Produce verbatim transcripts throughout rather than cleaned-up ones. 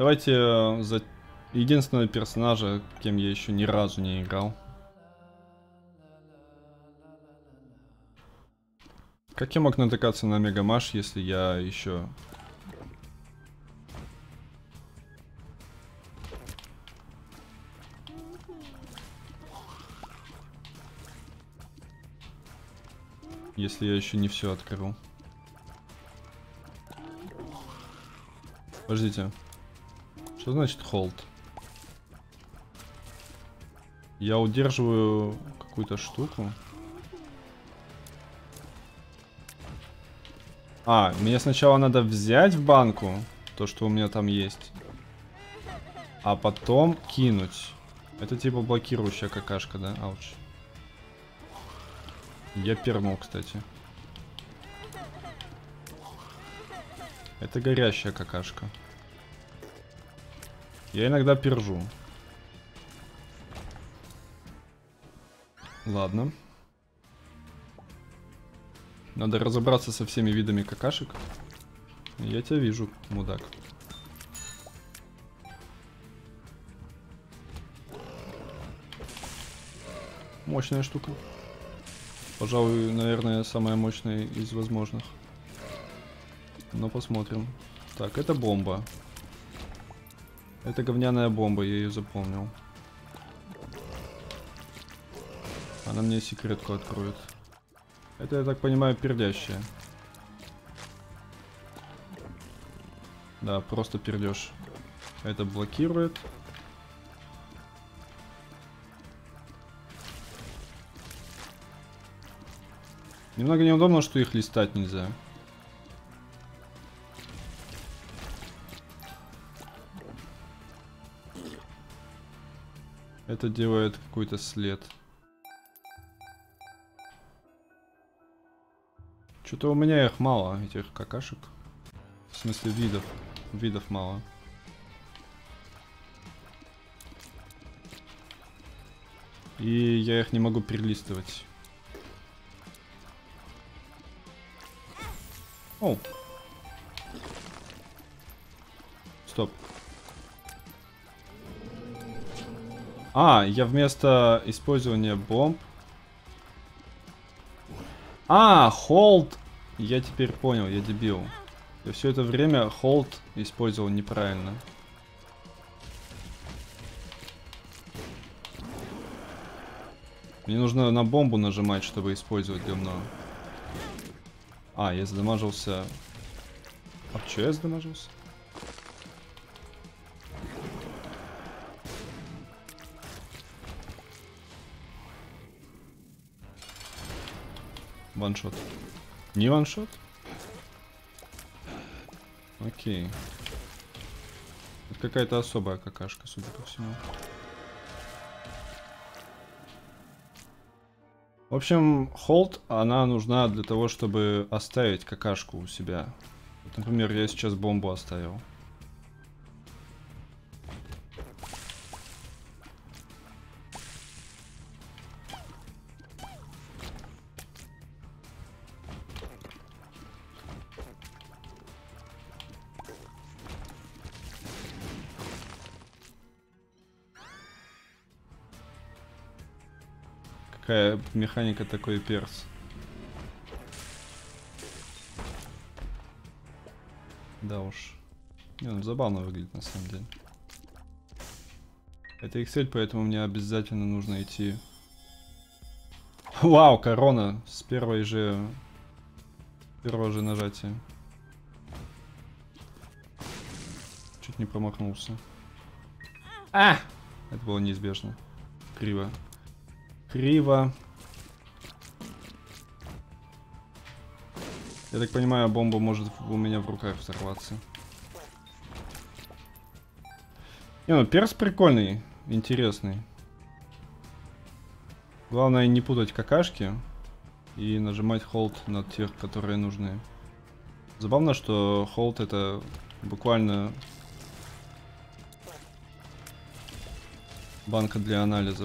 Давайте э, за единственного персонажа, кем я еще ни разу не играл. Как я мог натыкаться на Мегамаш, если я еще... Если я еще не все открыл. Подождите. Что значит hold? Я удерживаю какую-то штуку. А, мне сначала надо взять в банку то, что у меня там есть. А потом кинуть. Это типа блокирующая какашка, да? Ауч. Я пернул, кстати. Это горящая какашка. Я иногда пержу. Ладно. Надо разобраться со всеми видами какашек. Я тебя вижу, мудак. Мощная штука. Пожалуй, наверное, самая мощная из возможных. Но посмотрим. Так, это бомба. Это говняная бомба, я ее запомнил. Она мне секретку откроет. Это, я так понимаю, пердящая. Да, просто пердеж. Это блокирует. Немного неудобно, что их листать нельзя. Это делает какой-то след. Что-то у меня их мало, этих какашек. В смысле видов. Видов мало. И я их не могу перелистывать. О! Стоп. А, я вместо использования бомб... А, hold! Я теперь понял, я дебил. Я все это время hold использовал неправильно. Мне нужно на бомбу нажимать, чтобы использовать говно. А, я задамажился. А что я задамажился? Ваншот. Не ваншот? Окей. Это какая-то особая какашка, судя по всему. В общем, hold, она нужна для того, чтобы оставить какашку у себя. Вот, например, я сейчас бомбу оставил. Какая механика, такой перс. Да уж. Не, ну забавно выглядит на самом деле. Это Excel, поэтому мне обязательно нужно идти. Вау, корона с первой же... Первого же нажатия. Чуть не промахнулся. А! Это было неизбежно. Криво. Криво. Я так понимаю, бомба может у меня в руках взорваться. Не, ну перс прикольный, интересный. Главное не путать какашки и нажимать hold на тех, которые нужны. Забавно, что hold это буквально банка для анализов.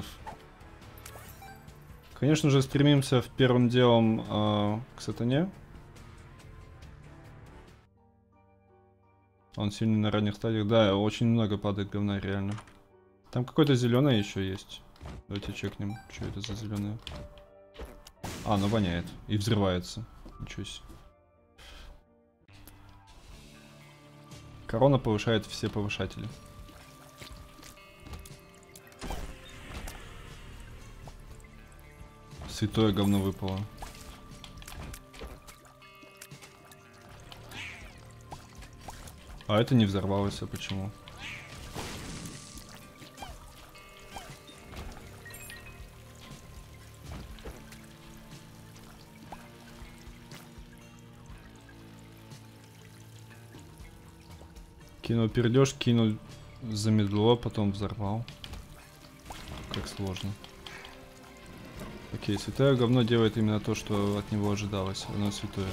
Конечно же, стремимся в первым делом э, к сатане. Он сильный на ранних стадиях. Да, очень много падает говна, реально. Там какой-то зеленый еще есть. Давайте чекнем, что это за зеленый. А, ну воняет. И взрывается. Ничего себе. Корона повышает все повышатели. Святое говно выпало. А это не взорвалось, а почему? Кинул пердеж, кинул замедло, потом взорвал. Как сложно. Окей, святое говно делает именно то, что от него ожидалось. Оно святое.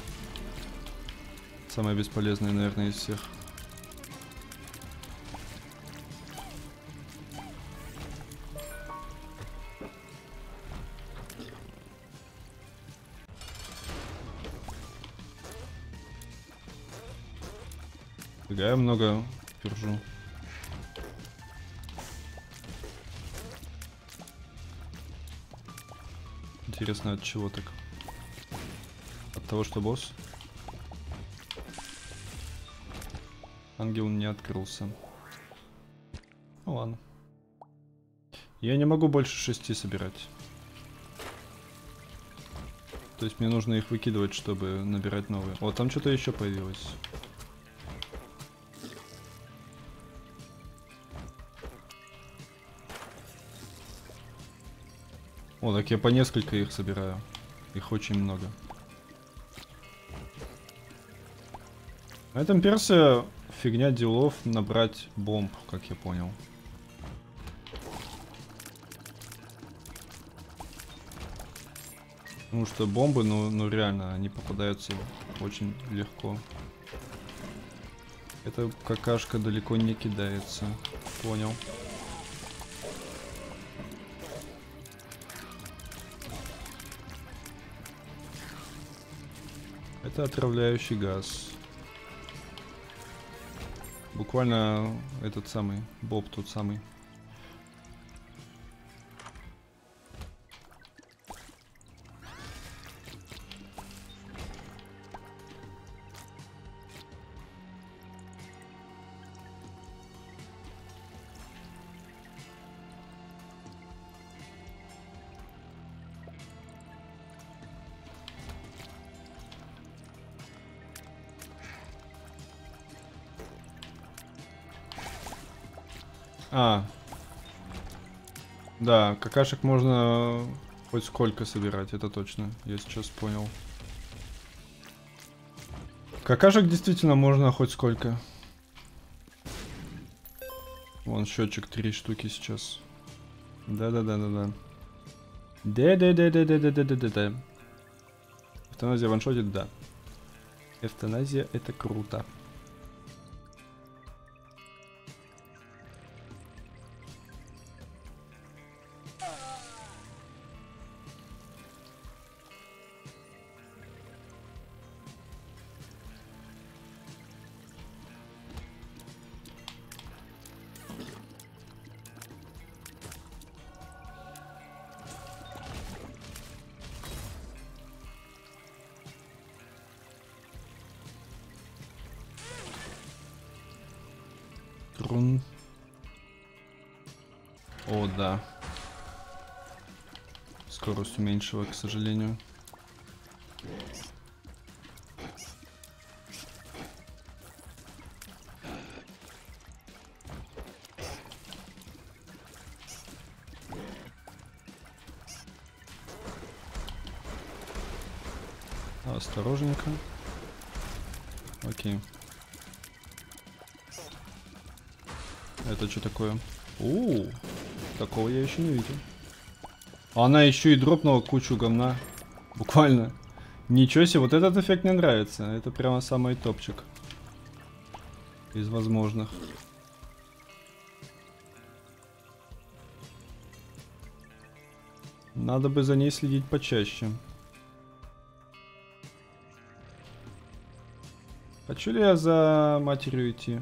Самое бесполезное, наверное, из всех. Фига я много пержу. Интересно, от чего так? От того, что босс? Ангел не открылся. Ну ладно. Я не могу больше шести собирать. То есть мне нужно их выкидывать, чтобы набирать новые. Вот там что-то еще появилось. О, так я по несколько их собираю. Их очень много. На этом персе фигня делов набрать бомб, как я понял. Потому что бомбы, ну, ну реально, они попадаются очень легко. Эта какашка далеко не кидается. Понял. Это отравляющий газ. Буквально этот самый, Боб тот самый. А. Да, какашек можно хоть сколько собирать, это точно. Я сейчас понял. Какашек действительно можно хоть сколько. Вон счетчик три штуки сейчас. Да-да-да-да-да. Да-да-да-да-да-да-да-да-да. Эвтаназия ваншотит, да. Эвтаназия — это круто. Трун. О, да. Скорость уменьшила, к сожалению. Осторожненько. Окей. Это что такое? У, такого я еще не видел. Она еще и дропнула кучу говна. Буквально. Ничего себе, вот этот эффект мне нравится. Это прямо самый топчик из возможных. Надо бы за ней следить почаще. Хочу ли я за матерью идти?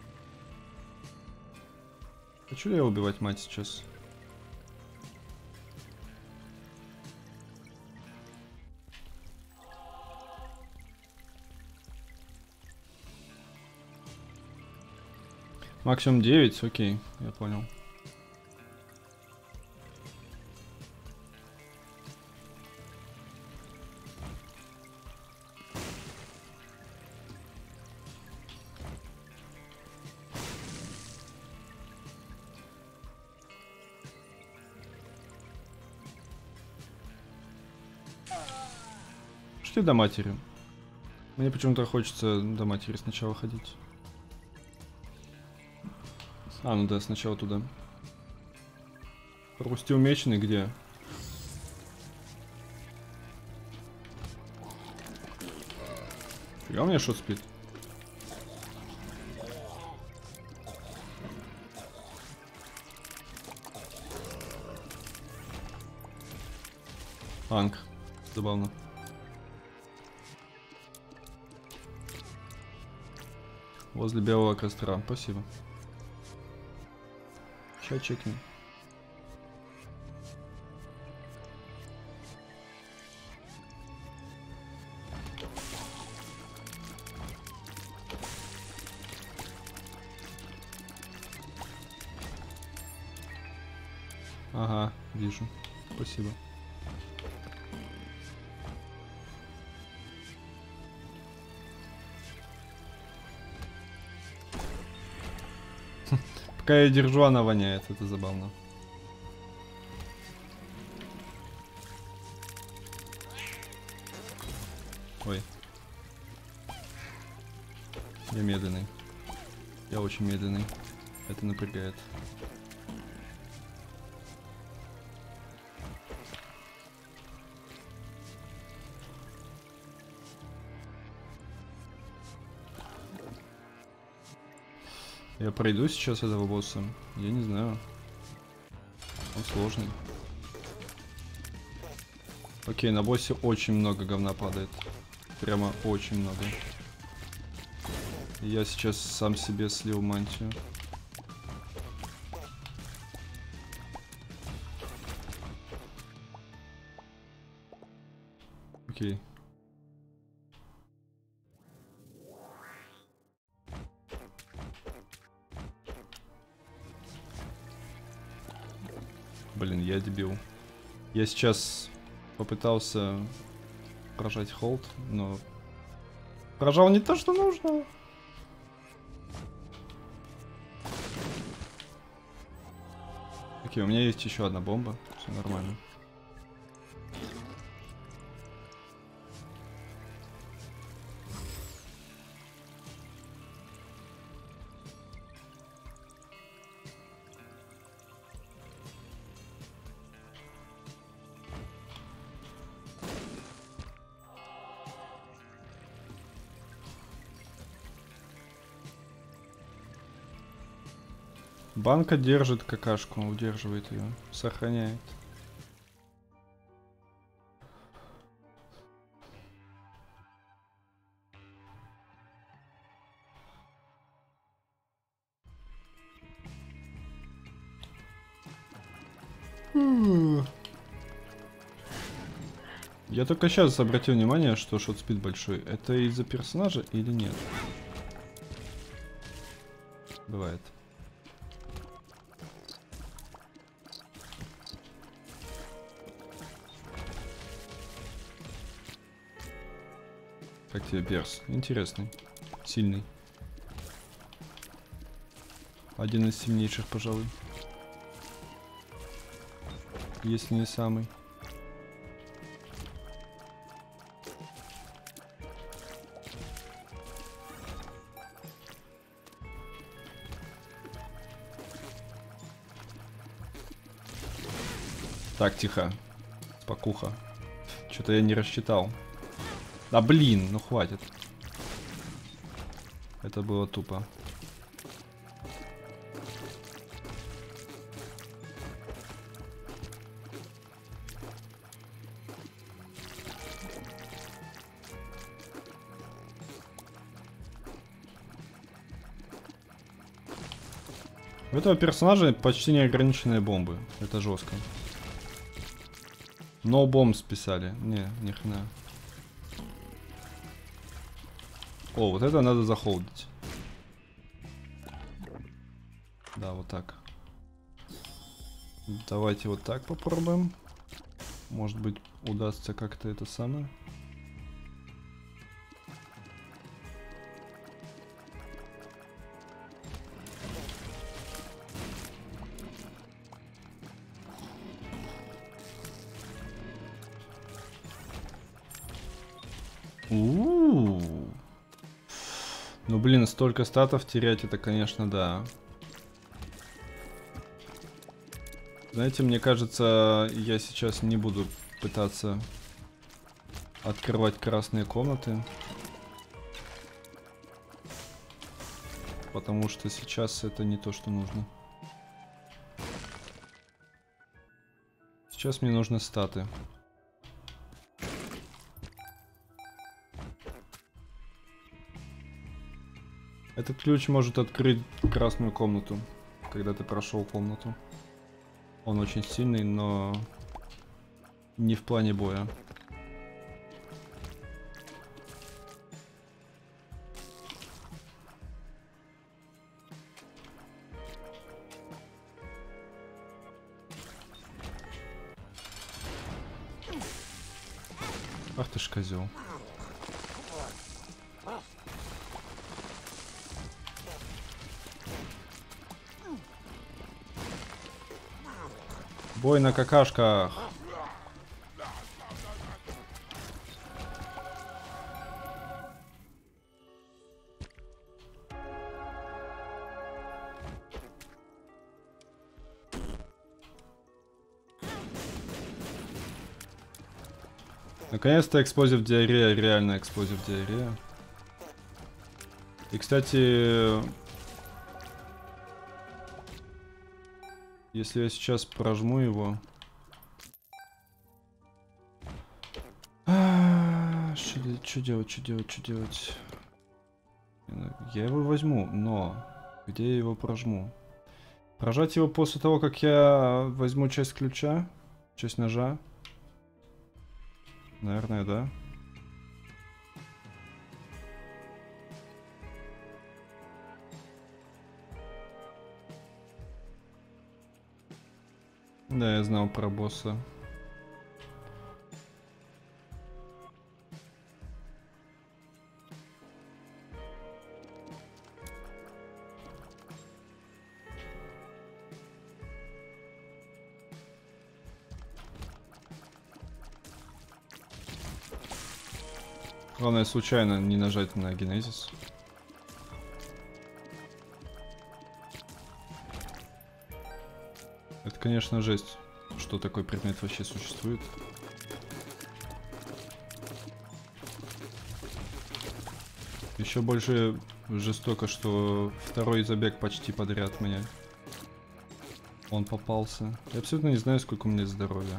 Хочу ли я убивать мать сейчас? Максимум девять, окей, я понял. Шли до матери. Мне почему-то хочется до матери сначала ходить. А, ну да, сначала туда. Пропустил меченый где? Фига у меня шот спит. Анг. Забавно. Возле белого костра. Спасибо. Сейчас чекнем. Ага, вижу. Спасибо. Пока я держу, она воняет. Это забавно. Ой. Я медленный. Я очень медленный. Это напрягает. Я пройду сейчас этого босса? Я не знаю. Он сложный. Окей, на боссе очень много говна падает. Прямо очень много. Я сейчас сам себе слил мантию. Окей. Блин, я дебил. Я сейчас попытался прожать холд, но прожал не то, что нужно. Окей, у меня есть еще одна бомба. Все нормально. Банка держит какашку, удерживает ее, сохраняет. Я только сейчас обратил внимание, что шот-спид большой. Это из-за персонажа или нет? Бывает. Как тебе перс? Интересный. Сильный. Один из сильнейших, пожалуй. Если не самый. Так, тихо. Спокуха. Что-то я не рассчитал. Да блин, ну хватит. Это было тупо. У этого персонажа почти неограниченные бомбы. Это жестко. No бомб списали. Не, ни хрена. О, вот это надо захолдить. Да, вот так. Давайте вот так попробуем. Может быть, удастся как-то это самое. У-у-у. Ну блин, столько статов терять, это, конечно, да. Знаете, мне кажется, я сейчас не буду пытаться открывать красные комнаты. Потому что сейчас это не то, что нужно. Сейчас мне нужны статы. Этот ключ может открыть красную комнату, когда ты прошел комнату. Он очень сильный, но не в плане боя. Ах ты ж козел. Бой на какашках. Наконец-то эксплозив диарея, реально эксплозив диарея. И, кстати, если я сейчас прожму его... Что делать, что делать, что делать? Я его возьму, но где я его прожму? Прожать его после того, как я возьму часть ключа, часть ножа? Наверное, да. Да, я знал про босса. Главное случайно не нажать на генезис. Это, конечно, жесть, что такой предмет вообще существует. Еще больше жестоко, что второй забег почти подряд мне. Он попался. Я абсолютно не знаю, сколько у меня здоровья.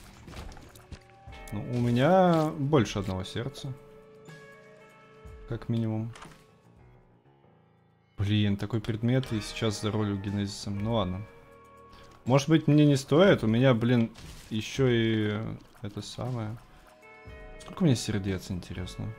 Ну, у меня больше одного сердца. Как минимум. Блин, такой предмет, и сейчас заролю генезисом. Ну ладно. Может быть, мне не стоит? У меня, блин, еще и это самое. Сколько у меня сердец, интересно?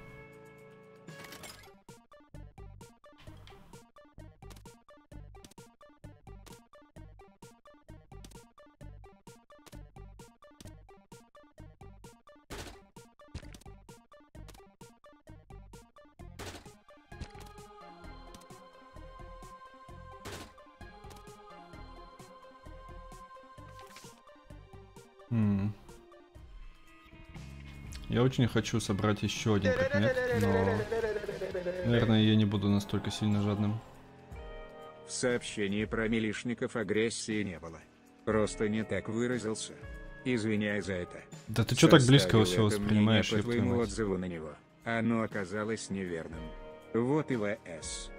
М-м. Я очень хочу собрать еще один предмет, но, наверное, я не буду настолько сильно жадным. В сообщении про милишников агрессии не было. Просто не так выразился. Извиняй за это. Да ты что так близко все Составил это воспринимаешь? мнение по ёб твою твоему мать. отзыву на него. Оно оказалось неверным. Вот и ВС.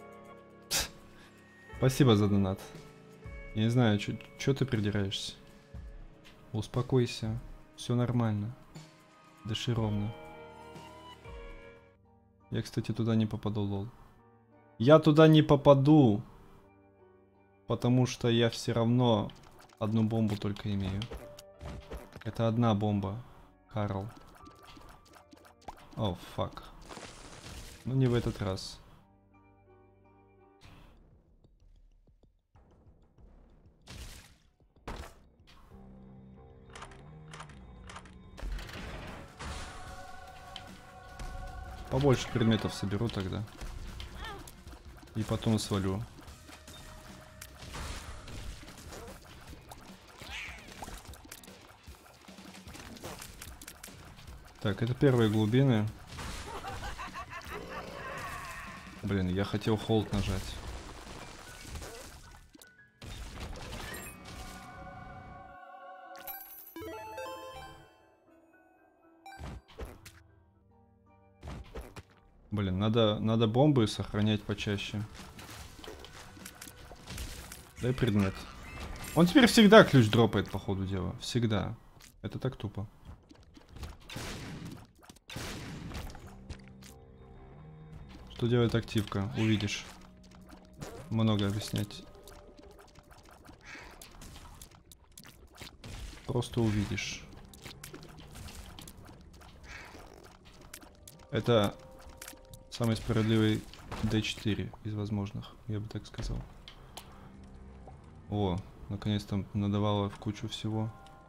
Спасибо за донат. Я не знаю, что ты придираешься. Успокойся. Все нормально. Дыши ровно. Я, кстати, туда не попаду, лол. Я туда не попаду. Потому что я все равно одну бомбу только имею. Это одна бомба, Карл. О, фак. Ну не в этот раз. Побольше предметов соберу тогда. И потом свалю. Так, это первые глубины. Блин, я хотел холд нажать. Блин, надо, надо бомбы сохранять почаще. Дай предмет. Он теперь всегда ключ дропает, по ходу дела. Всегда. Это так тупо. Что делает активка? Увидишь. Много объяснять. Просто увидишь. Это самый справедливый дэ четыре из возможных, я бы так сказал. О, наконец-то надавало в кучу всего.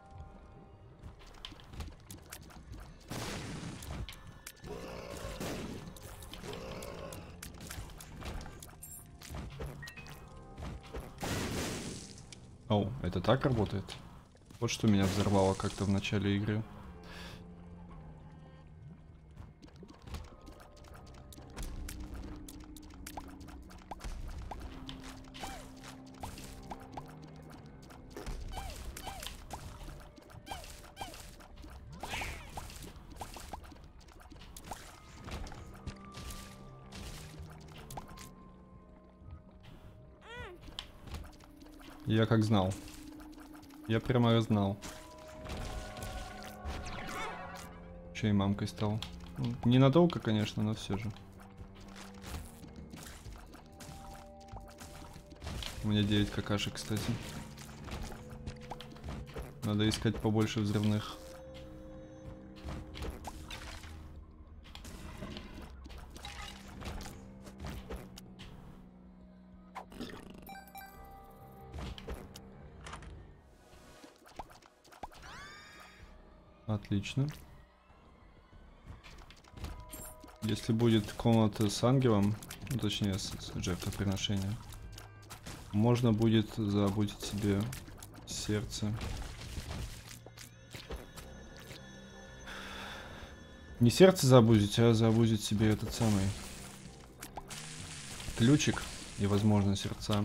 О, это так работает? Вот что меня взорвало как-то в начале игры. Я как знал. Я прямо знал. Че и мамкой стал. Ну, ненадолго, конечно, но все же. У меня девять какашек, кстати. Надо искать побольше взрывных. Отлично. Если будет комната с ангелом, ну, точнее с, с жертвоприношением, можно будет забудить себе сердце. Не сердце забудить, а забудить себе этот самый ключик и, возможно, сердца.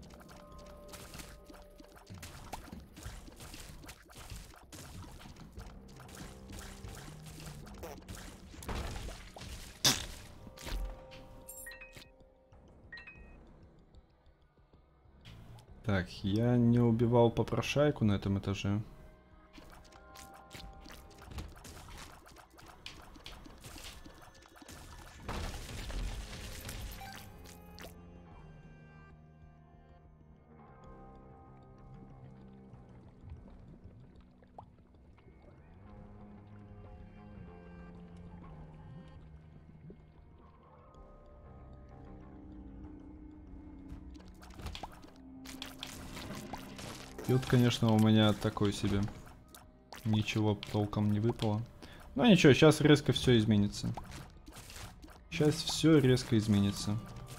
Так, я не убивал попрошайку на этом этаже. И вот, конечно, у меня такой себе. Ничего толком не выпало. Но ничего, сейчас резко все изменится. Сейчас все резко изменится.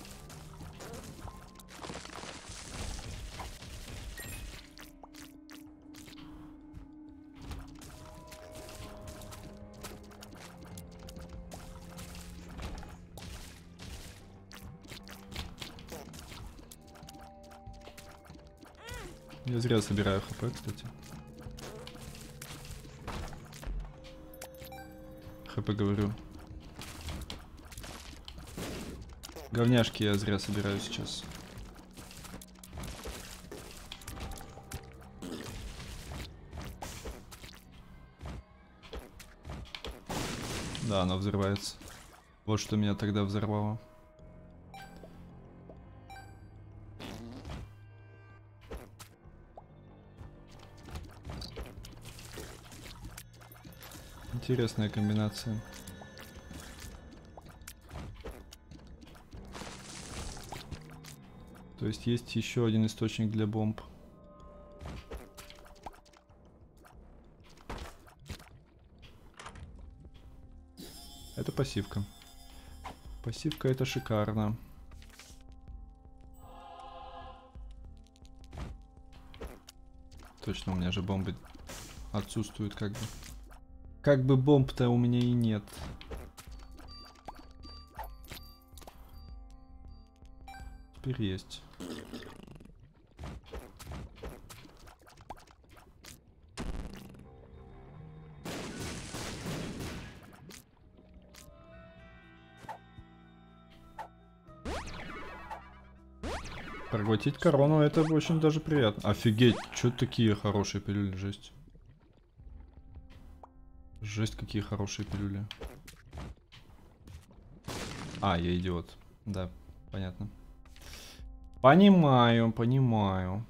Я зря собираю хп, кстати. Хп говорю. Говняшки я зря собираю сейчас. Да, оно взрывается. Вот что меня тогда взорвало. Интересная комбинация. То есть есть еще один источник для бомб. Это пассивка. Пассивка это шикарно. Точно, у меня же бомбы отсутствуют как бы. Как бы бомб-то у меня и нет. Теперь есть. Проглотить корону это очень даже приятно. Офигеть, что такие хорошие пилюли, жесть. Жесть, какие хорошие пилюли. А, я идиот. Да, понятно. Понимаю, понимаю.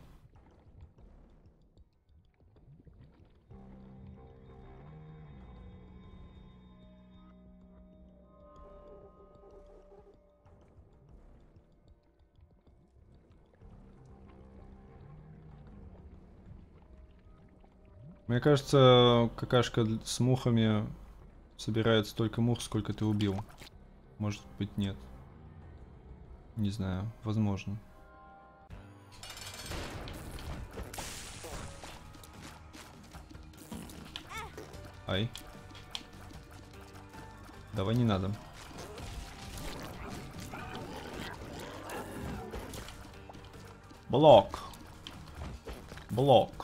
Мне кажется, какашка с мухами собирает столько мух, сколько ты убил. Может быть, нет. Не знаю, возможно. Ай. Давай не надо. Блок. Блок.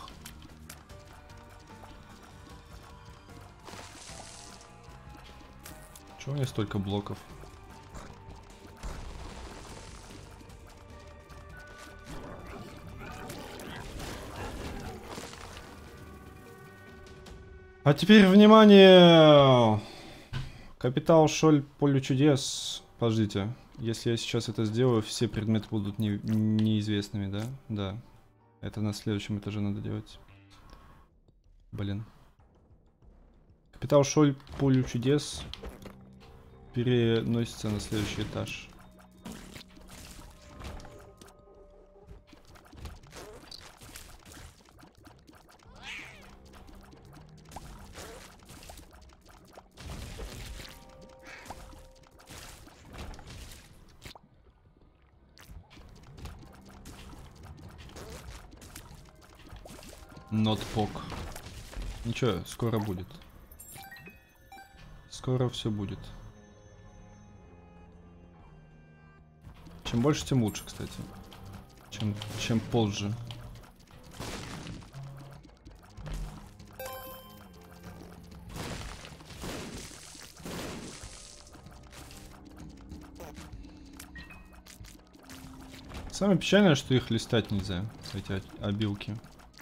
Чего у меня столько блоков? А теперь внимание! Капитал Шоль Поле Чудес. Подождите. Если я сейчас это сделаю, все предметы будут не, неизвестными, да? Да. Это на следующем этаже надо делать. Блин. Капитал Шоль Поле Чудес переносится на следующий этаж. Нотпок. Ничего, скоро будет. Скоро все будет. Чем больше, тем лучше, кстати. Чем, чем позже. Самое печальное, что их листать нельзя, эти обилки.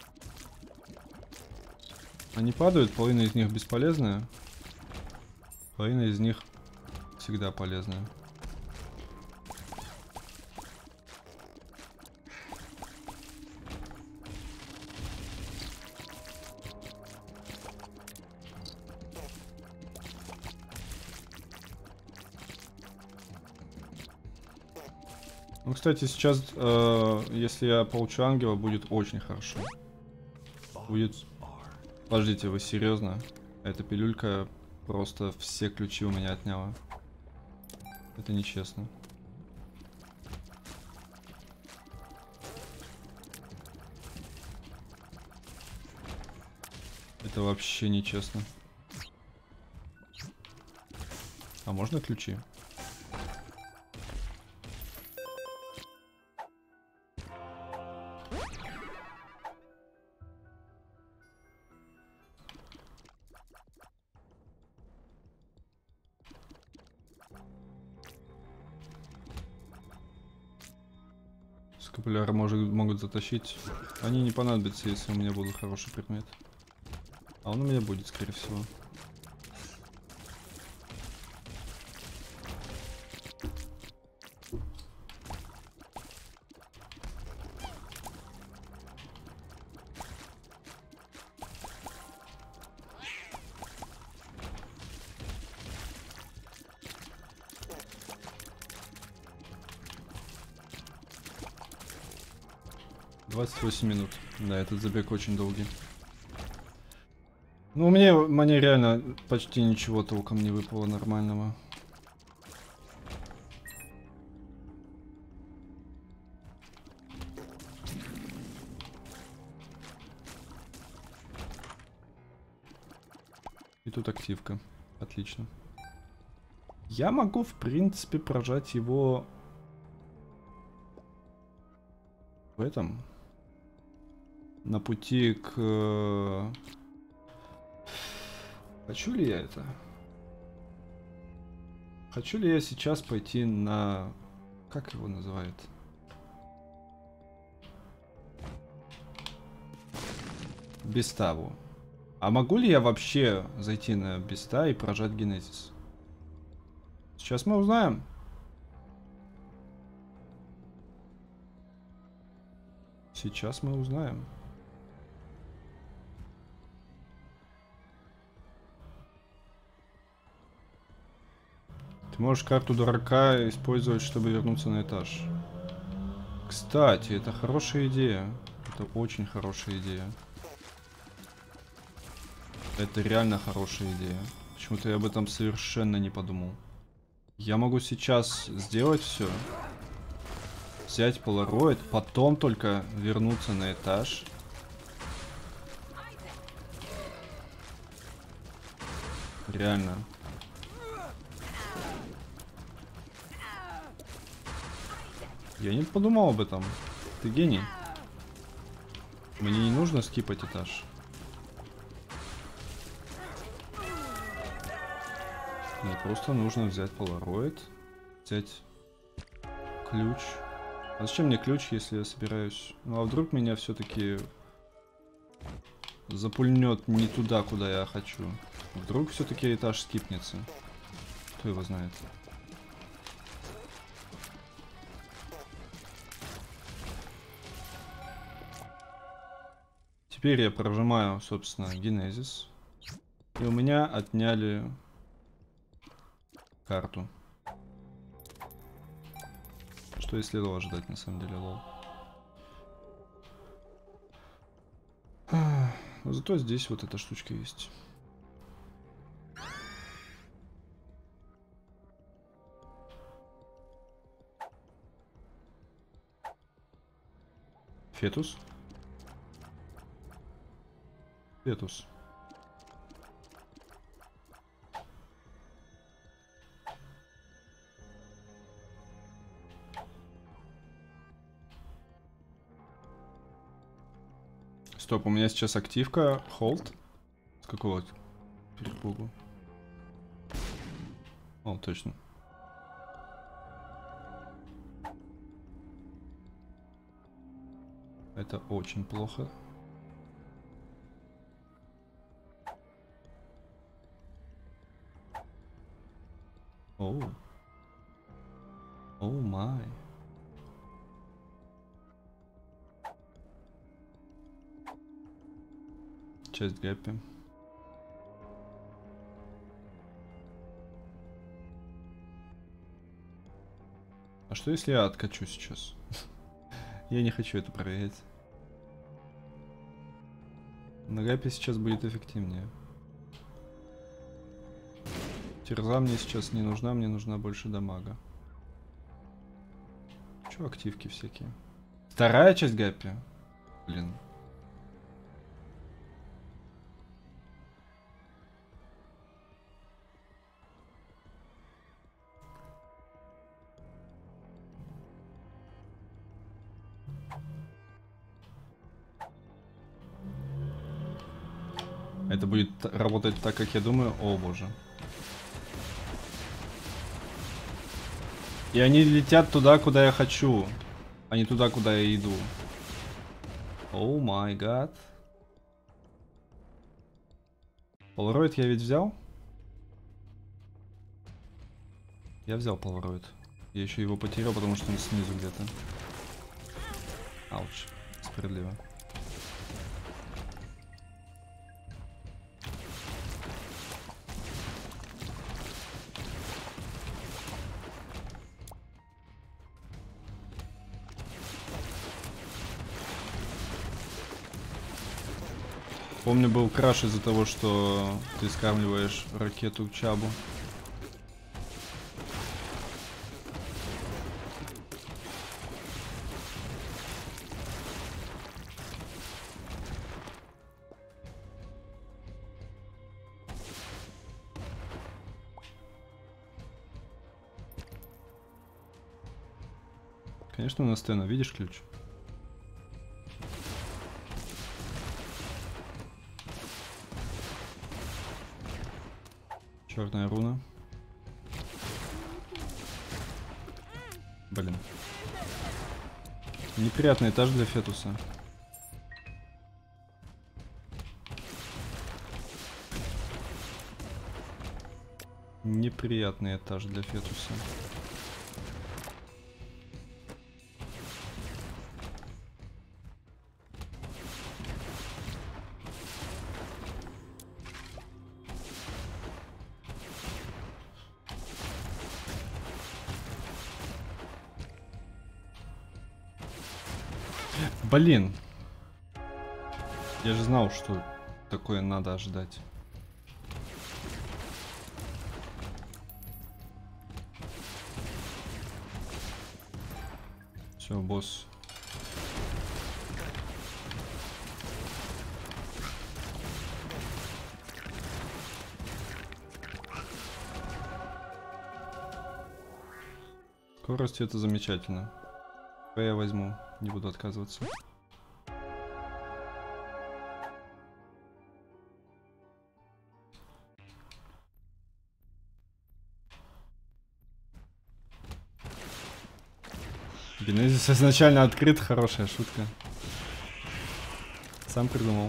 Они падают, половина из них бесполезная. Половина из них всегда полезная. Ну, кстати, сейчас, э, если я получу ангела, будет очень хорошо. Будет... Подождите, вы серьезно? Эта пилюлька просто все ключи у меня отняла. Это нечестно. Это вообще нечестно. А можно ключи? Скапуляры может, могут затащить. Они не понадобятся, если у меня будут хороший предмет. А он у меня будет, скорее всего. двадцать восемь минут. Да, этот забег очень долгий. Ну, мне, мне реально почти ничего толком не выпало нормального. И тут активка. Отлично. Я могу, в принципе, прожать его в этом. На пути к... Хочу ли я это? Хочу ли я сейчас пойти на... Как его называют? Беставу. А могу ли я вообще зайти на Беста и прожать Генезис? Сейчас мы узнаем. Сейчас мы узнаем. Ты можешь карту дурака использовать, чтобы вернуться на этаж. Кстати, это хорошая идея. Это очень хорошая идея. Это реально хорошая идея. Почему-то я об этом совершенно не подумал. Я могу сейчас сделать все. Взять полароид, потом только вернуться на этаж. Реально. Я не подумал об этом. Ты гений. Мне не нужно скипать этаж. Мне просто нужно взять полароид, взять ключ. А зачем мне ключ, если я собираюсь... Ну а вдруг меня все-таки запульнет не туда, куда я хочу. Вдруг все-таки этаж скипнется. Кто его знает. Теперь я прожимаю, собственно, Генезис. И у меня отняли карту. Что и следовало ожидать, на самом деле, лол. Но зато здесь вот эта штучка есть. Фетус. Фетус. Стоп, у меня сейчас активка, холд. С какого перепугу? О, точно. Это очень плохо. Оу. Оу май. Часть гэппи. А что если я откачу сейчас? Я не хочу это проверять. На гэппе сейчас будет эффективнее. Терза мне сейчас не нужна, мне нужна больше дамага. Чё активки всякие? Вторая часть гэппи? Блин. Это будет работать так, как я думаю. О, боже. И они летят туда, куда я хочу, а не туда, куда я иду. О май гад. Полароид я ведь взял? Я взял полароид. Я еще его потерял, потому что он снизу где-то. Ауч. Справедливо. Помню, был краш из-за того, что ты скармливаешь ракету Чабу. Конечно, на стена. Видишь ключ? Черная руна. Блин. Неприятный этаж для Фетуса. Неприятный этаж для Фетуса. Блин. Я же знал, что такое надо ожидать. Все, босс. Скорость — это замечательно. Я возьму, не буду отказываться. Генезис изначально открыт, хорошая шутка. Сам придумал.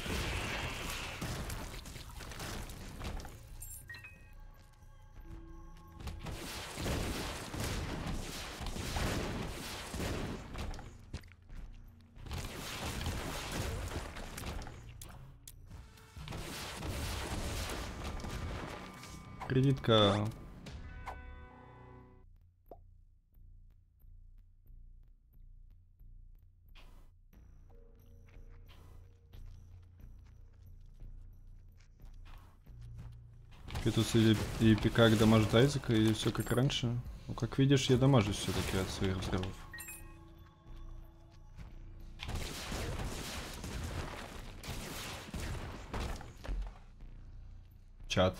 Кредитка. Фетус или, или пикак дамажит Айзека, или все как раньше? Ну, как видишь, я дамажусь все-таки от своих взрывов. Чат.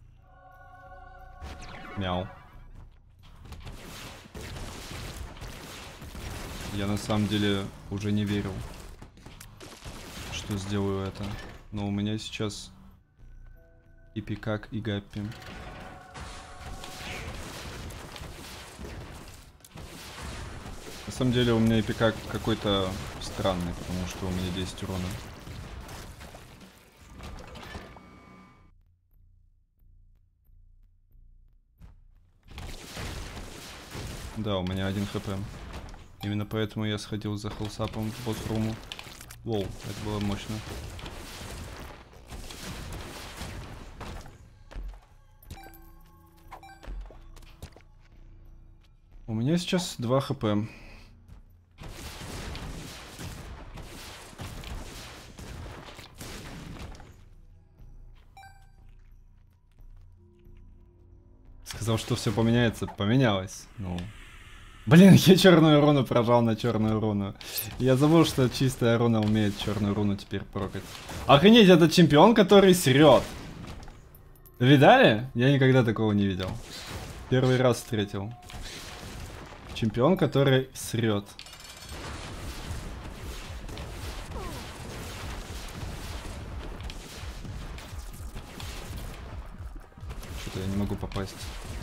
Мяу. Я на самом деле уже не верил, что сделаю это. Но у меня сейчас и пикак, и гаппи. На самом деле у меня и пикак какой-то странный, потому что у меня десять урона. Да, у меня один хп. Именно поэтому я сходил за хелсапом в босс-руму. Воу, это было мощно. У меня сейчас два хп. Сказал, что все поменяется. Поменялось. Ну. Блин, я черную руну прожал на черную руну. Я забыл, что чистая руна умеет черную руну теперь прокать. Охренеть, это чемпион, который срет. Видали? Я никогда такого не видел. Первый раз встретил. Чемпион, который срет. Что-то я не могу попасть.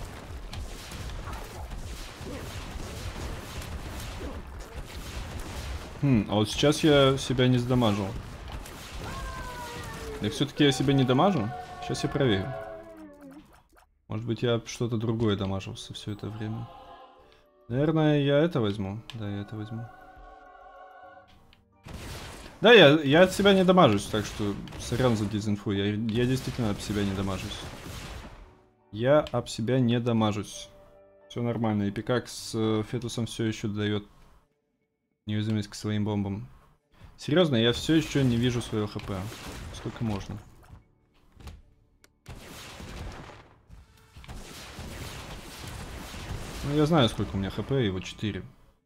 Хм, а вот сейчас я себя не сдамажил. И все-таки я себя не дамажу? Сейчас я проверю. Может быть, я что-то другое дамажился все это время. Наверное, я это возьму. Да, я это возьму. Да, я, я от себя не дамажусь, так что сорян за дезинфу. Я, я действительно об себя не дамажусь. Я об себя не дамажусь. Все нормально. И пикак с э, Фетусом все еще дает неуязвимость к своим бомбам. Серьезно, я все еще не вижу своего хп. Сколько сколько можно. Ну, я знаю, сколько у меня хп, его четыре.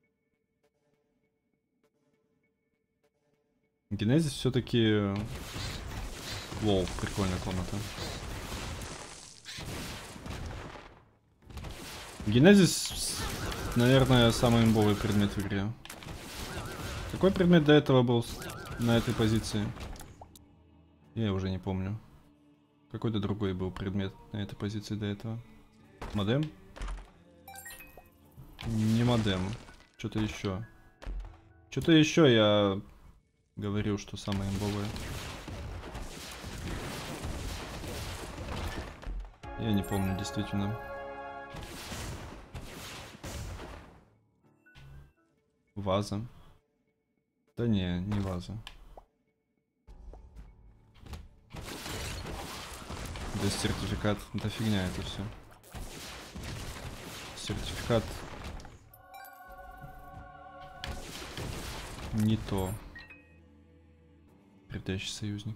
Генезис все-таки... Лол, прикольная комната. Генезис, наверное, самый имбовый предмет в игре. Какой предмет до этого был на этой позиции? Я уже не помню. Какой-то другой был предмет на этой позиции до этого. Модем? Не модем. Что-то еще. Что-то еще я говорил, что самое имбовое. Я не помню, действительно. Ваза. Да не, не ваза. Да сертификат. Да фигня это все. Сертификат. Не то. Предыдущий союзник.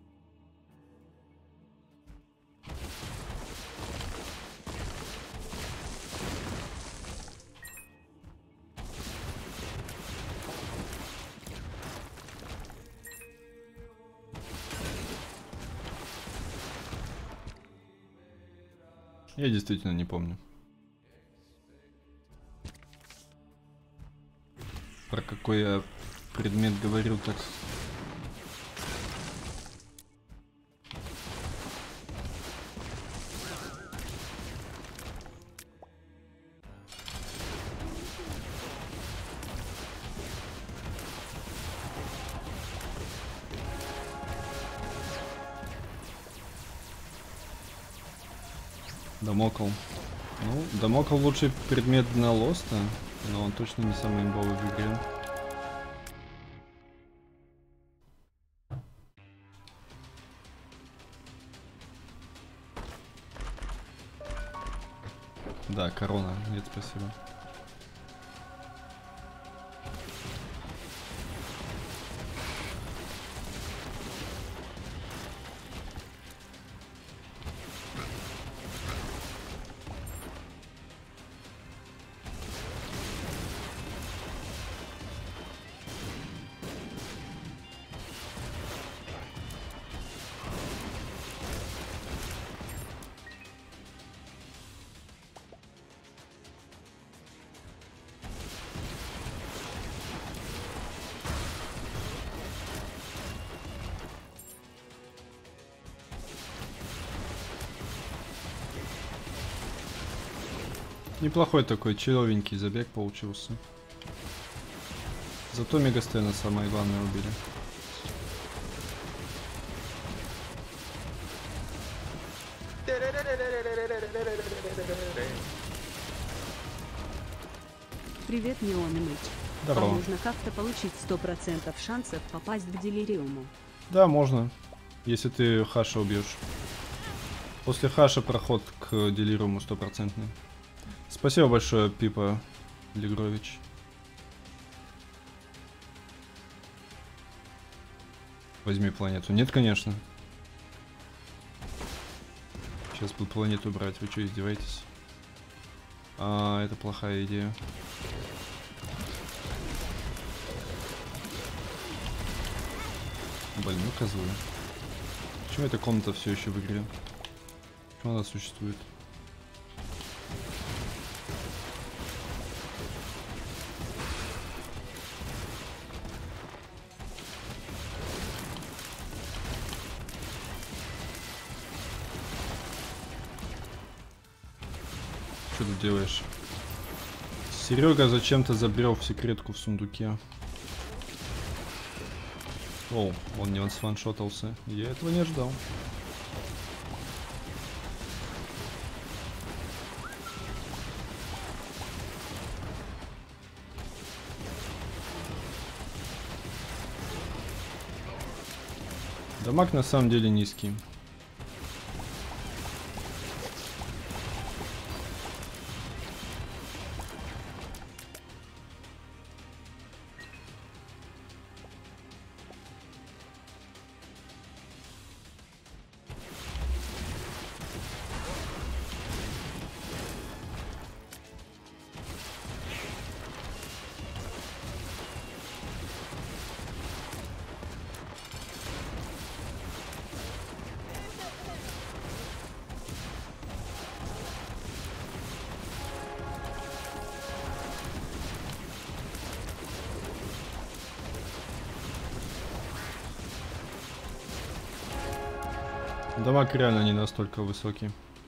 Я действительно не помню. Про какой я предмет говорил так. Дамокл. Ну, Дамокл лучший предмет на Лоста, но он точно не самый имбовый в игре. Да, корона. Нет, спасибо. Неплохой такой человенький забег получился. Зато Мегастена самое главное убили. Привет, Неон и Мыч. Здорово. А можно как-то получить сто процентов шансов попасть к Делириуму? Да, можно. Если ты Хаша убьешь. После Хаша проход к Делириуму стопроцентный. Спасибо большое, Пипа Легрович. Возьми планету. Нет, конечно. Сейчас буду планету брать. Вы что, издеваетесь? А, это плохая идея. Блин, ну козлы. Почему эта комната все еще в игре? Почему она существует? Что ты делаешь? Серега зачем-то забрел в секретку в сундуке. О, он не он сваншотался. Я этого не ожидал. Дамаг на самом деле низкий. Дамаг реально не настолько высокий.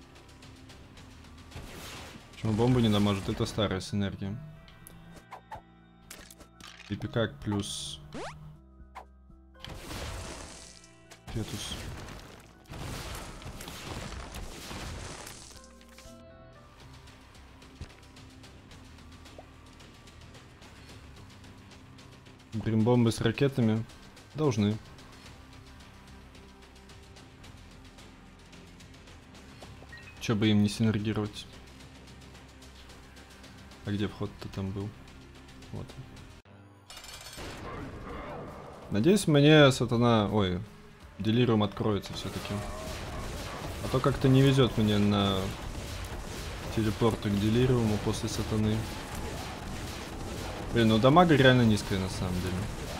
Почему бомбу не дамажит? Это старая с энергией. И пикак плюс фетус. Бримбомбы с ракетами должны. Че бы им не синергировать? А где вход-то там был? Вот. Надеюсь, мне сатана... Ой, делириум откроется все-таки. А то как-то не везет мне на телепорты к делириуму после сатаны. Блин, ну дамага реально низкая на самом деле.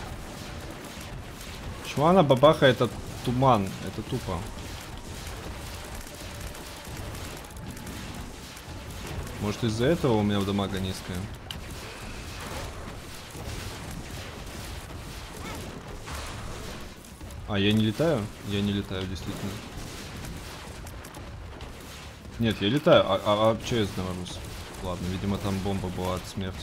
Почему она бабахает от туман? Это тупо. Может, из-за этого у меня дамага низкая? А, я не летаю? Я не летаю, действительно. Нет, я летаю. А, а, а что я знаю? Ладно, видимо, там бомба была от смерти.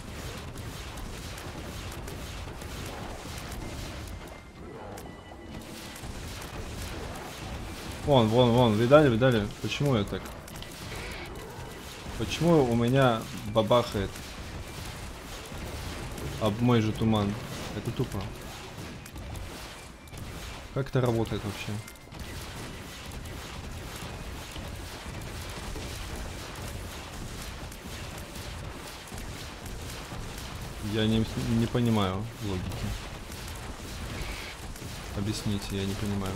Вон, вон, вон, видали, видали? Почему я так? Почему у меня бабахает об мой же туман? Это тупо. Как это работает вообще? Я не, не понимаю логики. Объясните, я не понимаю.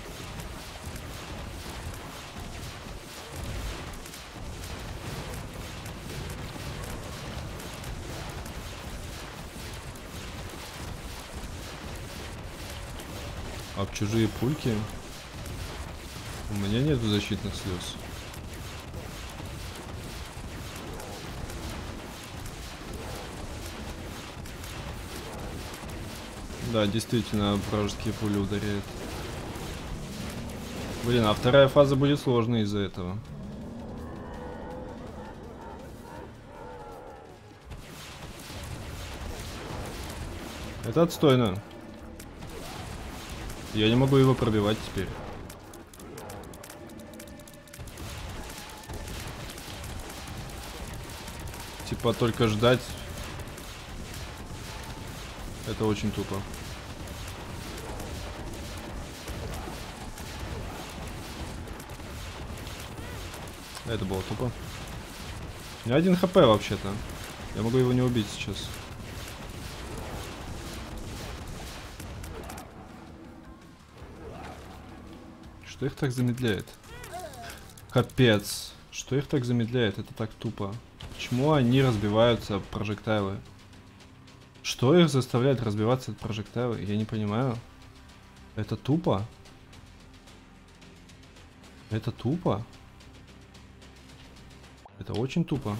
А в чужие пульки у меня нет защитных слез. Да, действительно, вражеские пули ударяют. Блин, а вторая фаза будет сложной из-за этого. Это отстойно. Я не могу его пробивать теперь. Типа только ждать. Это очень тупо. Это было тупо. У меня один хп вообще-то. Я могу его не убить сейчас. Что их так замедляет? Капец. Что их так замедляет? Это так тупо. Почему они разбиваются об прожектайлы? Что их заставляет разбиваться от прожектайлы? Я не понимаю. Это тупо? Это тупо? Это очень тупо.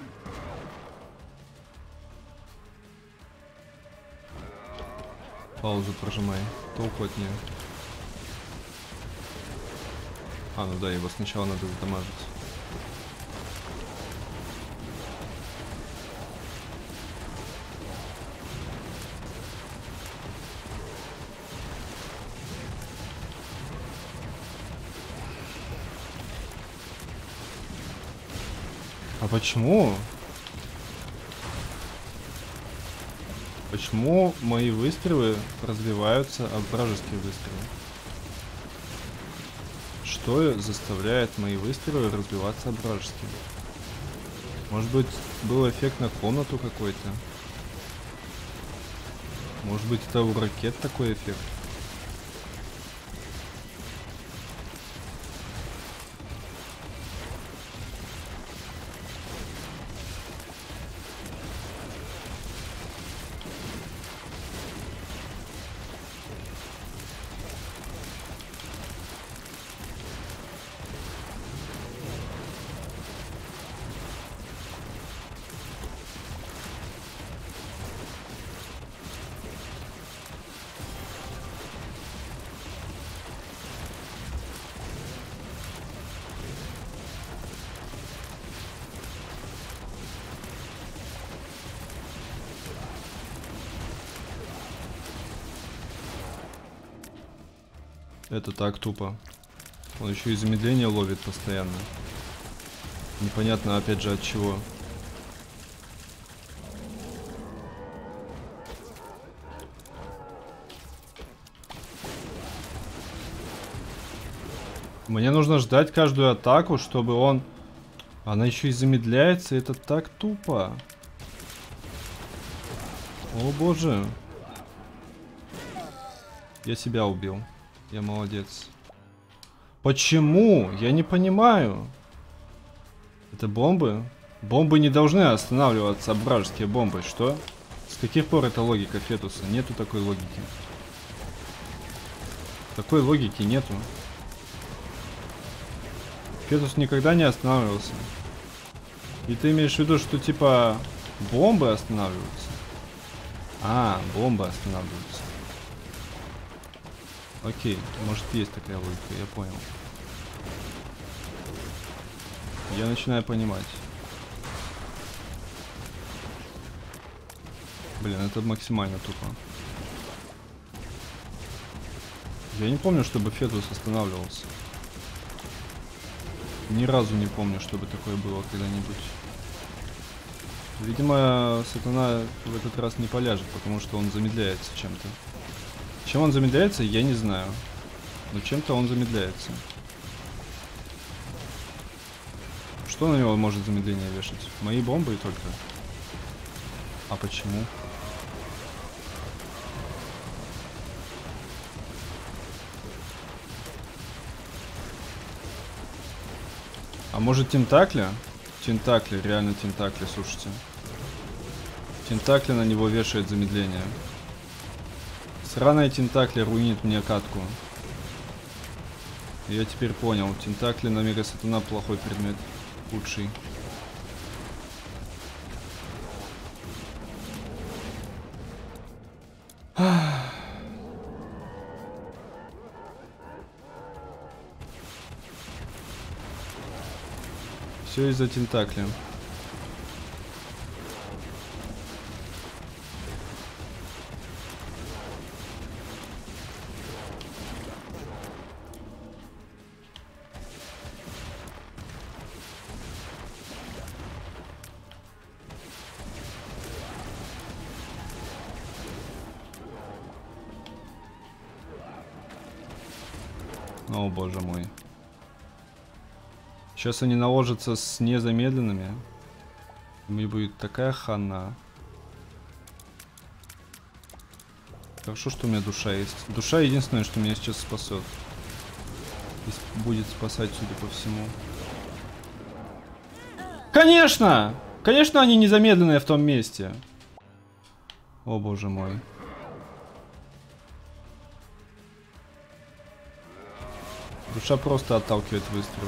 Паузу прожимай. Толку от нее. А, ну да, его сначала надо задамажить. А почему? Почему мои выстрелы разбиваются об вражеские выстрелы? Что заставляет мои выстрелы разбиваться об вражеские? Может быть, был эффект на комнату какой-то? Может быть, это у ракет такой эффект? Это так тупо. Он еще и замедление ловит постоянно. Непонятно, опять же, от чего. Мне нужно ждать каждую атаку, чтобы он... Она еще и замедляется, это так тупо. О боже. Я себя убил. Я молодец. Почему? Я не понимаю. Это бомбы? Бомбы не должны останавливаться, вражеские бомбы. Что? С каких пор это логика Фетуса? Нету такой логики. Такой логики нету. Фетус никогда не останавливался. И ты имеешь в виду, что типа бомбы останавливаются? А, бомбы останавливаются. Окей, может есть такая логика, я понял. Я начинаю понимать. Блин, это максимально тупо. Я не помню, чтобы Фетус останавливался. Ни разу не помню, чтобы такое было когда-нибудь. Видимо, сатана в этот раз не поляжет, потому что он замедляется чем-то. Чем он замедляется, я не знаю. Но чем-то он замедляется. Что на него может замедление вешать? Мои бомбы и только. А почему? А может тентакли? Тентакли, реально тентакли, слушайте. Тентакли на него вешает замедление. Сраные тентакли руинит мне катку. Я теперь понял. Тентакли на Мега Сатана плохой предмет. Худший. Все из-за тентакля. О боже мой. Сейчас они наложатся с незамедленными. Мне будет такая хана. Хорошо, что у меня душа есть. Душа единственное, что меня сейчас спасет. И будет спасать, судя по всему. Конечно! Конечно, они незамедленные в том месте. О боже мой. Душа просто отталкивает выстрелы.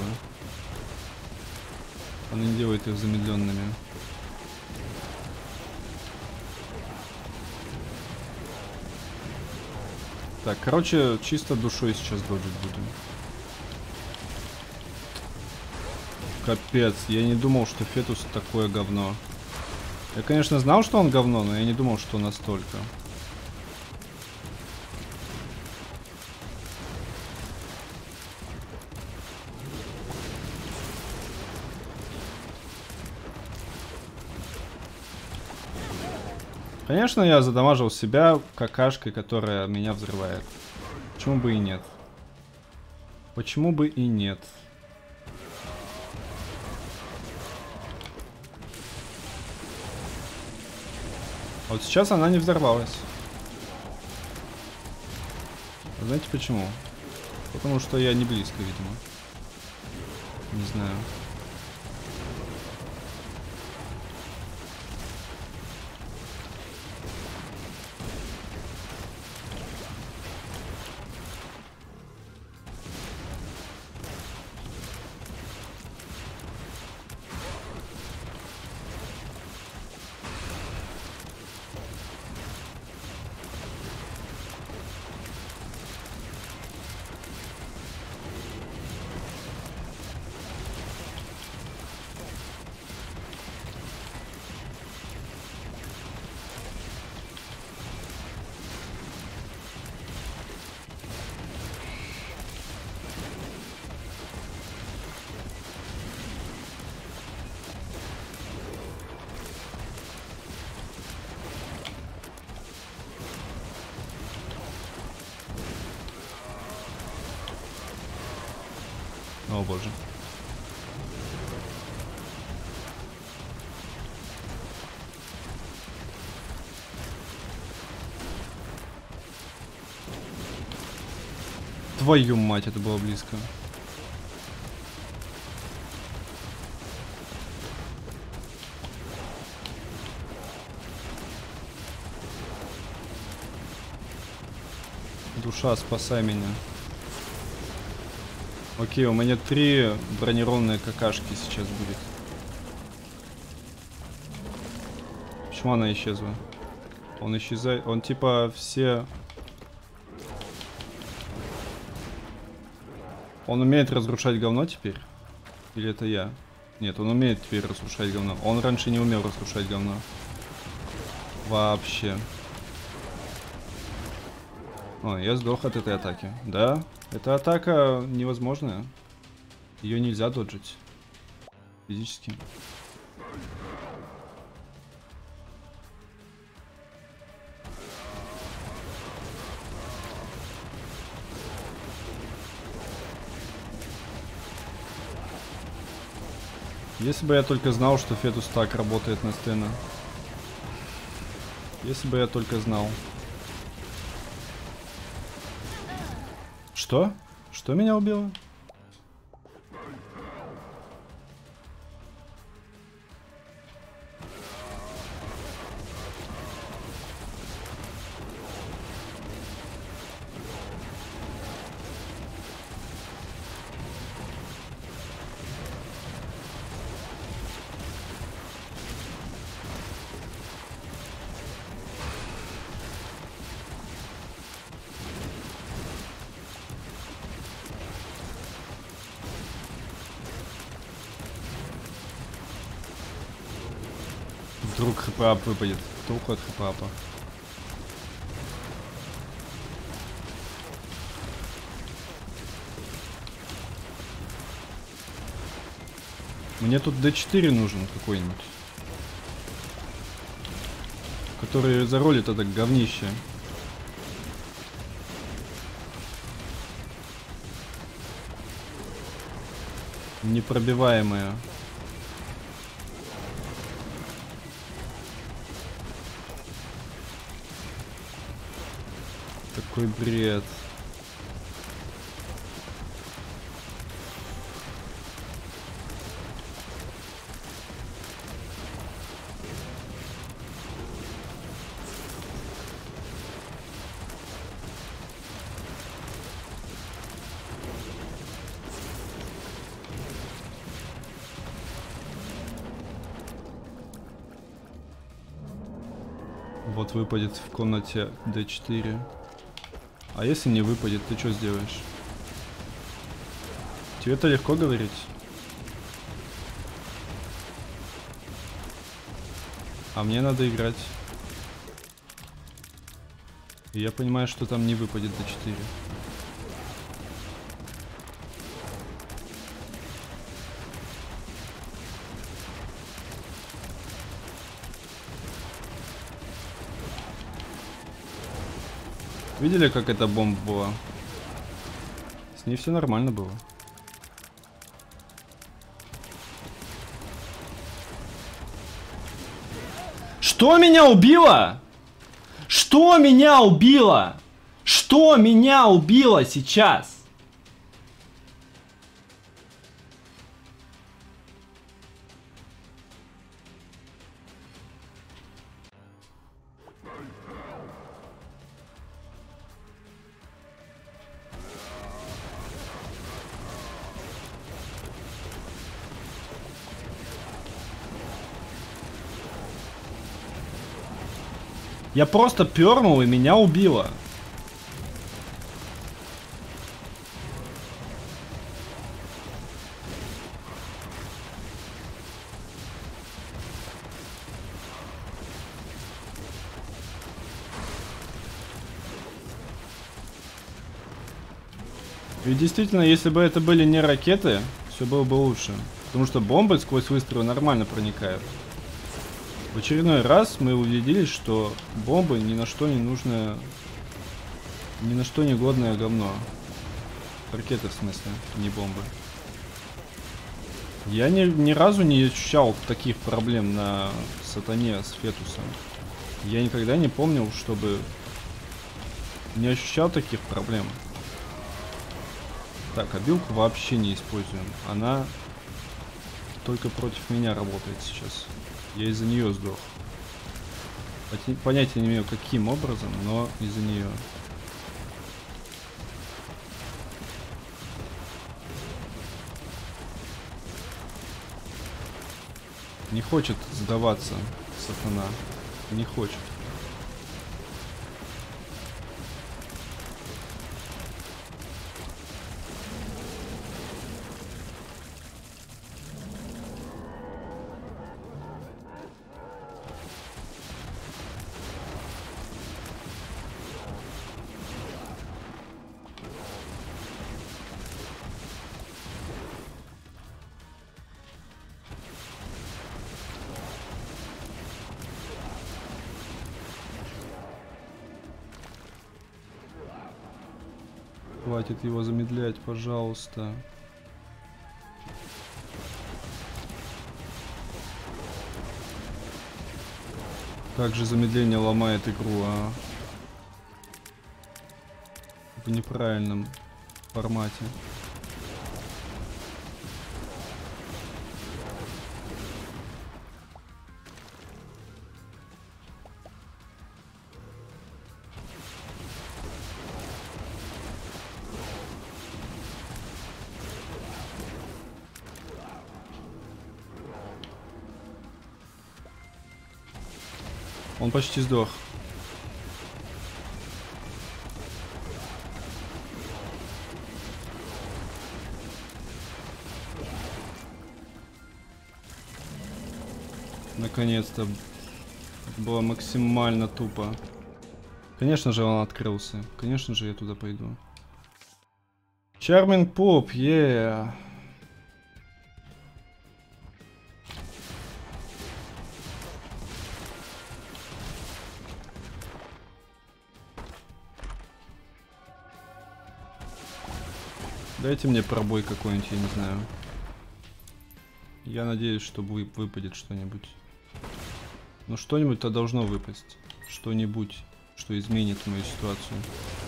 Она не делает их замедленными. Так, короче, чисто душой сейчас доджить будем. Капец, я не думал, что Фетус такое говно. Я, конечно, знал, что он говно, но я не думал, что настолько. Конечно, я задамажил себя какашкой, которая меня взрывает. Почему бы и нет? Почему бы и нет? Вот сейчас она не взорвалась. А знаете почему? Потому что я не близко, видимо. Не знаю. О боже. Твою мать, это было близко. Душа, спасай меня. Окей, у меня три бронированные какашки сейчас будет. Почему она исчезла? Он исчезает. Он типа все... Он умеет разрушать говно теперь? Или это я? Нет, он умеет теперь разрушать говно. Он раньше не умел разрушать говно. Вообще. О, я сдох от этой атаки. Да, эта атака невозможная. Ее нельзя доджить. Физически. Если бы я только знал, что Фетус так работает на Стена. Если бы я только знал. Что? Что меня убило? Вдруг хп-ап выпадет. Толку от хп-апа. Мне тут дэ четыре нужен какой-нибудь. Который заролит это говнище. Непробиваемое. Какой бред. Вот выпадет в комнате дэ четыре. А если не выпадет, ты что сделаешь? Тебе это легко говорить? А мне надо играть. И я понимаю, что там не выпадет дэ четыре. Видели, как эта бомба была? С ней все нормально было. Что меня убило? Что меня убило? Что меня убило сейчас? Я просто пернул, и меня убило. И действительно, если бы это были не ракеты, все было бы лучше. Потому что бомбы сквозь выстрелы нормально проникают. В очередной раз мы убедились, что бомбы ни на что не нужное, ни на что не годное говно. Ракеты в смысле, не бомбы. Я ни, ни разу не ощущал таких проблем на сатане с фетусом. Я никогда не помнил, чтобы не ощущал таких проблем. Так, а билку вообще не используем. Она только против меня работает сейчас. Я из-за нее сдох. Понятия не имею, каким образом, но из-за нее. Не хочет сдаваться сатана. Не хочет. Хватит его замедлять, пожалуйста. Как же замедление ломает игру, а? В неправильном формате. Он почти сдох. Наконец-то. Это было максимально тупо. Конечно же он открылся. Конечно же я туда пойду. Charming Pop, yeah. Дайте мне пробой какой-нибудь, я не знаю. Я надеюсь, что выпадет что-нибудь. Ну что-нибудь-то должно выпасть. Что-нибудь, что изменит мою ситуацию.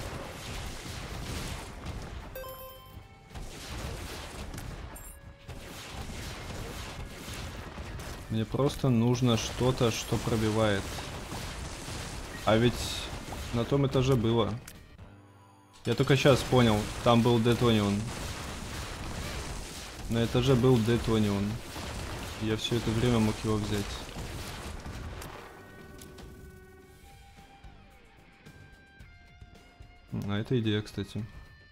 Мне просто нужно что-то, что пробивает. А ведь на том этаже было. Я только сейчас понял, там был Детонион. На этаже был Детонион. Я все это время мог его взять. А это идея, кстати.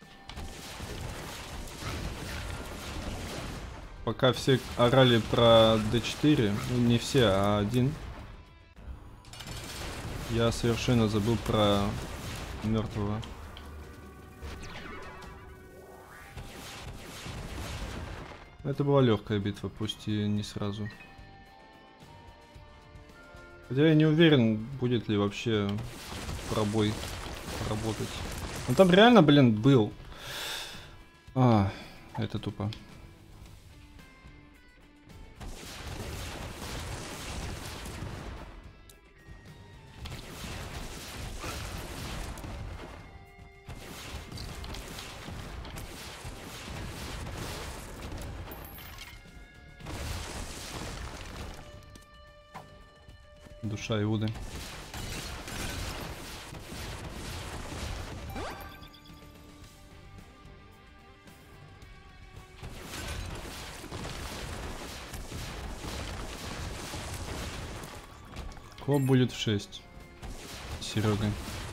Пока все орали про дэ четыре, ну не все, а один, я совершенно забыл про мертвого. Это была легкая битва, пусть и не сразу. Хотя я не уверен, будет ли вообще пробой работать. Он там реально, блин, был. А, это тупо. Душа Иуды. Коп будет в шесть. Серега.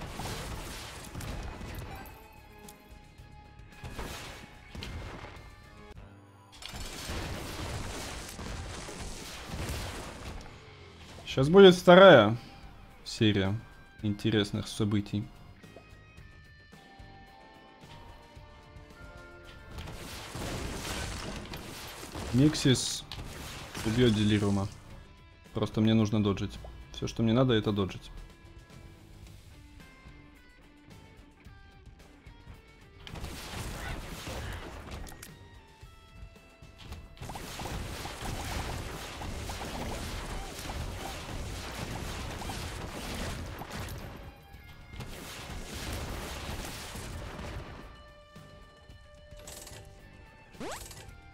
Сейчас будет вторая серия интересных событий. Никсис убьет Делирума. Просто мне нужно доджить. Все, что мне надо, это доджить.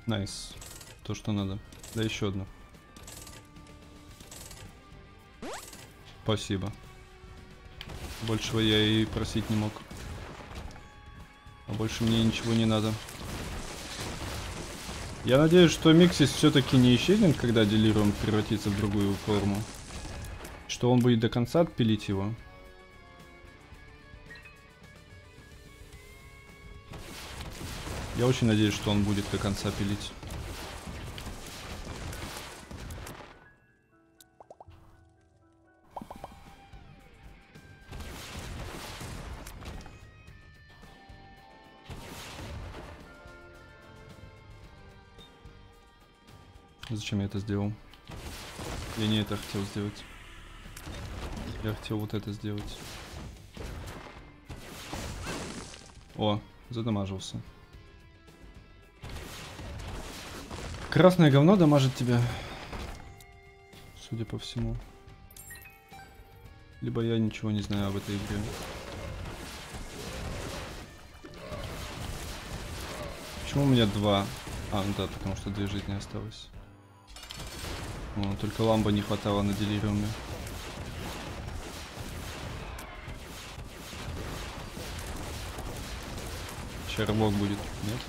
Найс. То, что надо. Да, еще одну. Спасибо. Большего я и просить не мог. А больше мне ничего не надо. Я надеюсь, что Миксис все-таки не исчезнет, когда Делириум превратится в другую форму. Что он будет до конца отпилить его. Я очень надеюсь, что он будет до конца пилить. Зачем я это сделал? Я не это хотел сделать. Я хотел вот это сделать. О, задамажился. Красное говно дамажит тебя. Судя по всему. Либо я ничего не знаю об этой игре. Почему у меня два? А, ну да, потому что две жизни осталось. О, только ламба не хватало на Делириуме. Чарлок будет, нет?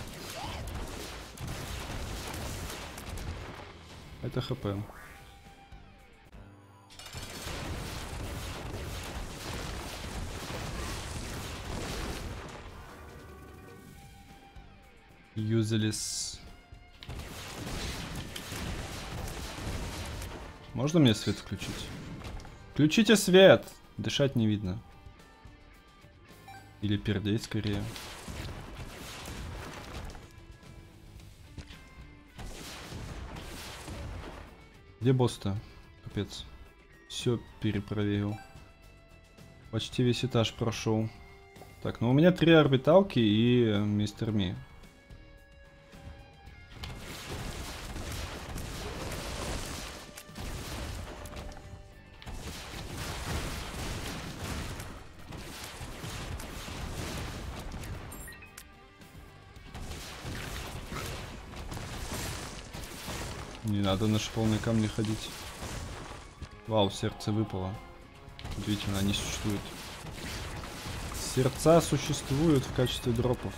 Это хп. Useless. Можно мне свет включить? Включите свет! Дышать не видно. Или пердеть скорее. Где босс-то? Капец. Все перепроверил. Почти весь этаж прошел. Так, ну у меня три орбиталки и э, мистер Ми. Не надо на шиповные камни ходить. Вау, сердце выпало. Удивительно, они существуют. Сердца существуют в качестве дропов.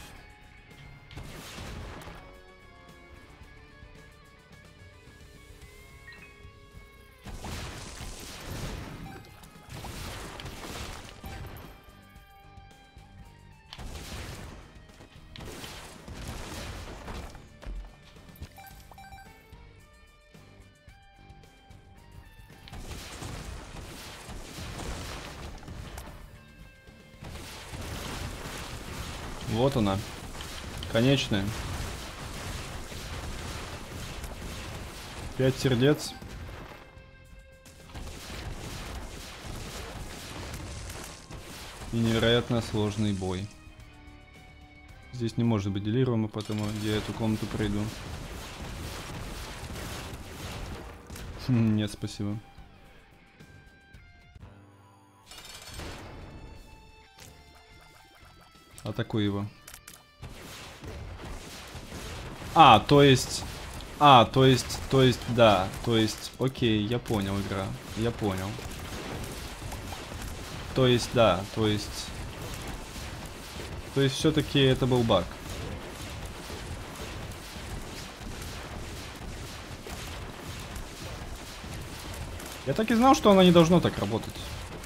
Вот она. Конечная. Пять сердец. И невероятно сложный бой. Здесь не может быть Делириума, поэтому я эту комнату пройду. Нет, спасибо. Атакуй его. А, то есть... А, то есть, то есть, да. То есть, окей, я понял, игра. Я понял. То есть, да, то есть... То есть, все-таки это был баг. Я так и знал, что она не должно так работать.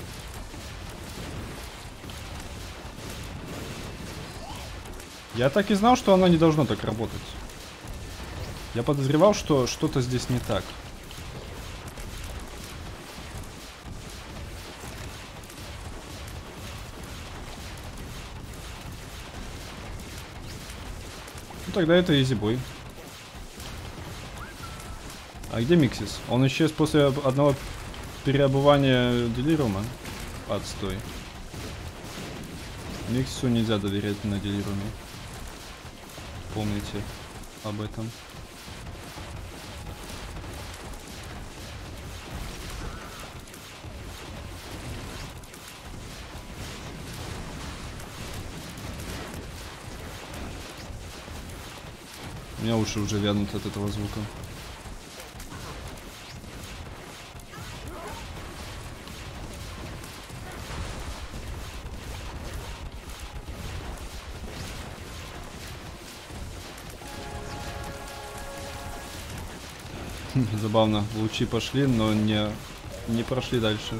Я так и знал, что она не должна так работать. Я подозревал, что что-то здесь не так. Ну тогда это изибой. А где Миксис? Он исчез после одного переобувания Делириума? Отстой. Миксису нельзя доверять на Делириуме. Помните об этом. У меня уши уже вянут от этого звука. Забавно, лучи пошли, но не, не прошли дальше.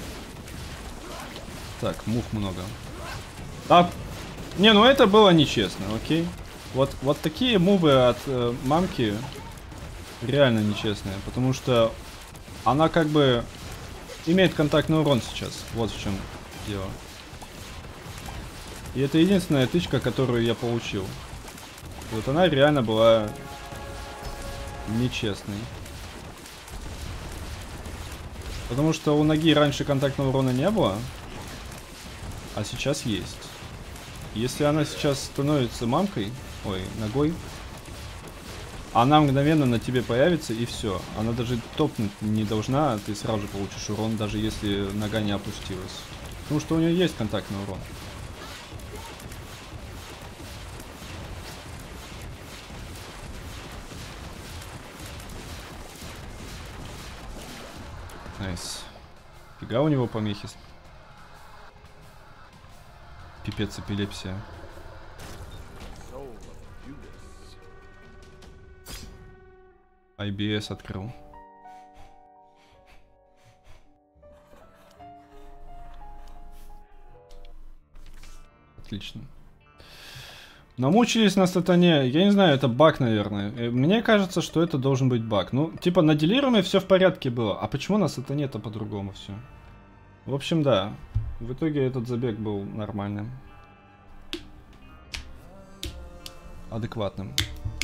Так, мух много. А, не, ну это было нечестно, окей. Вот, вот такие мувы от э, мамки реально нечестные, потому что она как бы имеет контактный урон сейчас. Вот в чем дело. И это единственная тычка, которую я получил. Вот она реально была нечестной. Потому что у ноги раньше контактного урона не было, а сейчас есть. Если она сейчас становится мамкой, ой, ногой, она мгновенно на тебе появится и все. Она даже топнуть не должна, ты сразу же получишь урон, даже если нога не опустилась. Потому что у нее есть контактный урон. Найс. Фига у него помехи. Пипец, эпилепсия. ай би эс открыл. Отлично. Намучились на сатане. Я не знаю, это баг, наверное. Мне кажется, что это должен быть баг. Ну, типа, на делируме все в порядке было. А почему на сатане-то по-другому все? В общем, да. В итоге этот забег был нормальным. Адекватным.